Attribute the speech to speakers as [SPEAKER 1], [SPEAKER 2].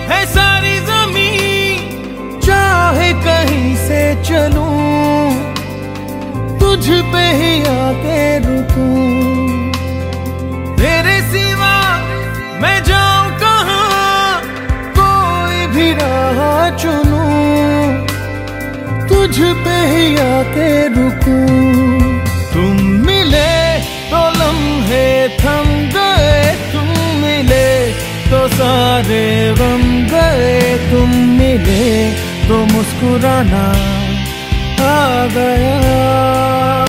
[SPEAKER 1] है सारी ज़मीन, चाहे कहीं से चलूं, तुझ पे ही आके रुकूं। तेरे सिवा मैं जाऊं कहाँ, कोई भी राह चुनूं, तुझ पे ही आके रुकूं। तुम मिले तो लम्हे थम गए, तुम मिले तो सारे गम गए, तुम मिले तो मुस्कुराना आ गया।